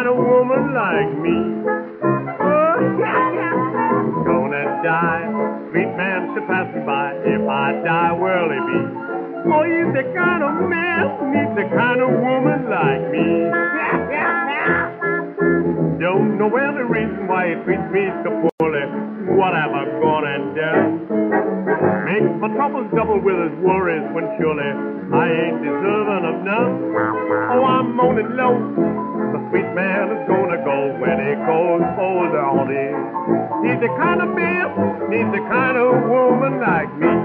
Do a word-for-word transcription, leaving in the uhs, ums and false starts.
kind of woman like me. Oh, yeah, yeah. Gonna die, sweet man should pass me by. If I die, where'll he be? Oh, he's the kind of man who needs the kind of woman like me. Yeah, yeah, yeah. Don't know any reason why he treats me so poorly. What am I gonna do? Makes my troubles double with his worries when surely I ain't deserving of none. Oh, I'm moaning low. The sweet man is gonna go when he goes old on it. He's the kind of man, he's the kind of woman like me.